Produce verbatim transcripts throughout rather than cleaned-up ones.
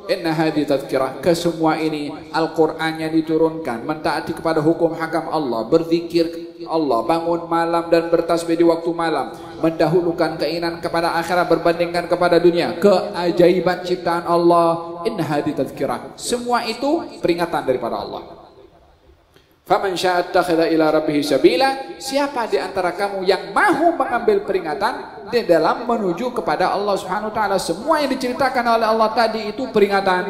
inna hadhi tadhkirah, kesemua ini Al-Qur'annya diturunkan mentaati kepada hukum hakam Allah, berzikir Allah, bangun malam dan bertasbih di waktu malam, mendahulukan keinginan kepada akhirat berbandingkan kepada dunia, keajaiban ciptaan Allah. Inna hadhi tadhkirah, semua itu peringatan daripada Allah. Faman syaa'a ittakhadha ila rabbih sabila, siapa di antara kamu yang mahu mengambil peringatan di dalam menuju kepada Allah Subhanahu wa taala. Semua yang diceritakan oleh Allah tadi itu peringatan.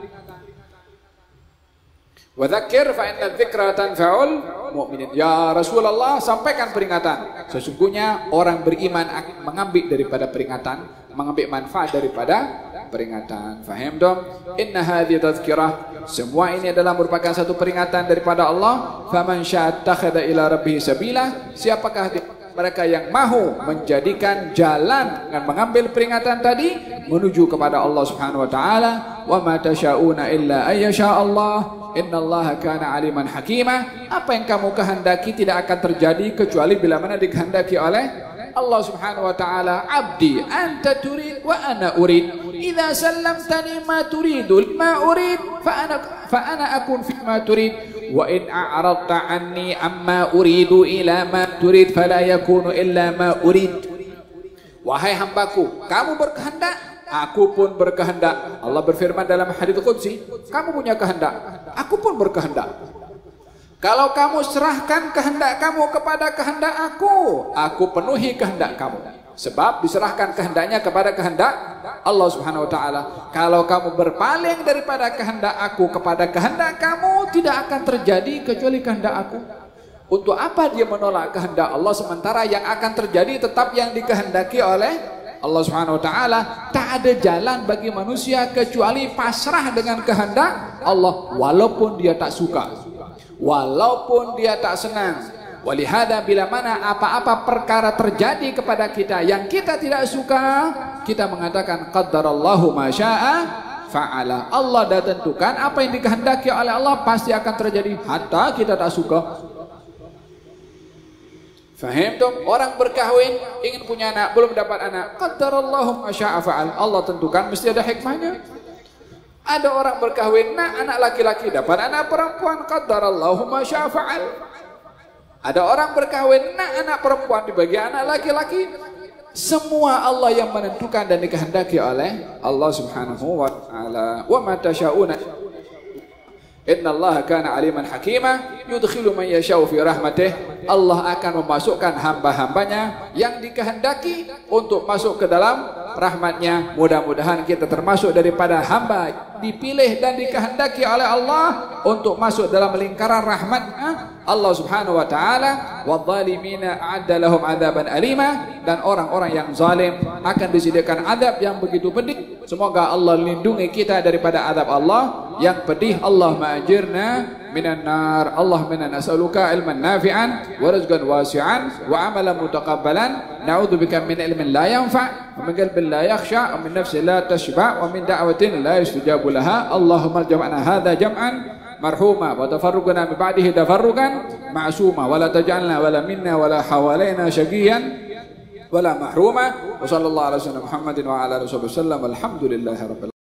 Wa dzakir fa inna dzikra tanfa'ul mu'minin. Ya Rasulullah, sampaikan peringatan. Sesungguhnya orang beriman akan mengambil daripada peringatan, mengambil manfaat daripada peringatan. Faham dong? Inna hadhi tadhkirah, semua ini adalah merupakan satu peringatan daripada Allah. Faman syaa'a ittakhadha ila rabbih sabila, siapakah mereka yang mahu menjadikan jalan dengan mengambil peringatan tadi menuju kepada Allah Subhanahu wa taala. Wa ma tasyauna illa ayyasha Allah, innallaha kana aliman hakima. Apa yang kamu kehendaki tidak akan terjadi kecuali bila mana dikehendaki oleh Allah Subhanahu wa taala. Abdi anta turid wa ana urid, idza sallamtani ma turidu ma urid fa ana fa ana akun fi ma turid, wa in a'radta anni amma uridu ila ma turid fala yakunu illa ma urid. Wahai hambaku, kamu berkehendak, aku pun berkehendak. Allah berfirman dalam hadits qudsi, kamu punya kehendak, aku pun berkehendak. Kalau kamu serahkan kehendak kamu kepada kehendak aku, aku penuhi kehendak kamu. Sebab diserahkan kehendaknya kepada kehendak Allah Subhanahu wa taala. Kalau kamu berpaling daripada kehendak aku kepada kehendak kamu, tidak akan terjadi kecuali kehendak aku. Untuk apa dia menolak kehendak Allah sementara yang akan terjadi tetap yang dikehendaki oleh Allah Subhanahu wa taala? Tak ada jalan bagi manusia kecuali pasrah dengan kehendak Allah walaupun dia tak suka, walaupun dia tak senang. Walihada bila mana apa-apa perkara terjadi kepada kita yang kita tidak suka, kita mengatakan qaddarallahu ma syaa'a fa'ala. Allah dah tentukan apa yang dikehendaki oleh Allah pasti akan terjadi hatta kita tak suka. Faham dong? Orang berkahwin ingin punya anak, belum dapat anak, qaddarallahu ma syaa'a fa'al. Allah tentukan mesti ada hikmahnya. Ada orang berkahwin, nah anak laki-laki dapat anak perempuan, qaddarallahu ma syaa'a fa'al. Ada orang berkahwin, nah anak perempuan dibagi anak laki-laki. Semua Allah yang menentukan dan dikehendaki oleh Allah Subhanahu wa taala. Wa ma tasyauna innallaha kana aliman hakima, yudkhilu man yasha'u fi rahmatih. Allah akan memasukkan hamba-hambanya yang dikehendaki untuk masuk ke dalam rahmatnya. Mudah-mudahan kita termasuk daripada hamba dipilih dan dikehendaki oleh Allah untuk masuk dalam lingkaran rahmatnya Allah Subhanahu wa taala. Wadzalimina a'adda lahum adzaban alima, dan orang-orang yang zalim akan disediakan azab yang begitu pedih. Semoga Allah lindungi kita daripada azab Allah yang pedih. Allahumma ajirna minan nar. Allahumma nas'aluka ilman nafi'an wa rizqan wasi'an wa amalan mutaqabbalan. Na'udzubika min ilmin la yanfa' wa min qalbin la yakhsha' wa min nafsin la tashba' wa min da'watin la yustajabu laha. Allahumma jam'ana hadza jam'an marhuma wa tafarruqna min ba'dihi tafarruqan ma'suma wa la taj'alna wala minna wala hawalaina syaqiyan wala mahruma. Wa sallallahu ala sayyidina Muhammadin wa ala alihi wasallam. Alhamdulillahi rabbil